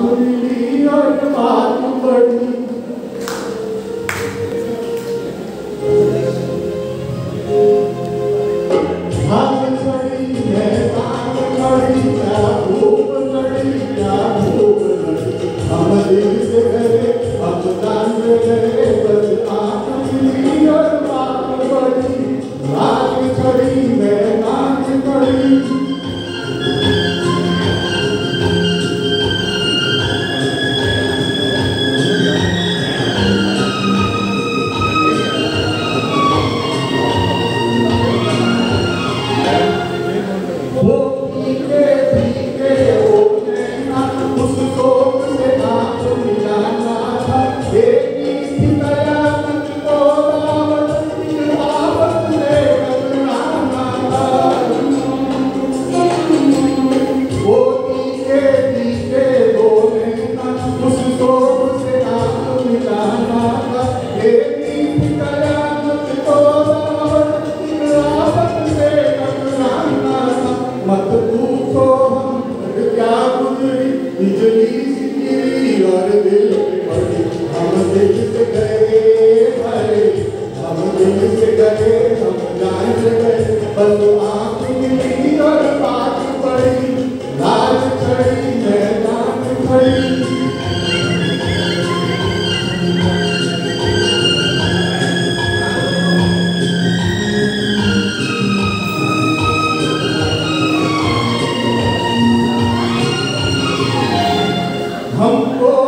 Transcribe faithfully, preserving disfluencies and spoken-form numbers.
मिली और बात बढ़ी। भाग चढ़ी मैदान लड़ी, क्या भूख लड़ी, क्या भूख लड़ी, हम दिल से गए हम जान गए, बस आँख मिली और बात बढ़ी। भाग चढ़ी मैदान लड़ी। मत पूछो हम क्या गुजरी, बिजली सी गिरी और दिल पे पड़ी। हम दिल से गए भाई, हम दिल से गए, हम जान से गए, बस आँख मिली और बात पड़ी। लाज चढ़ी मैदान खड़ी। हमको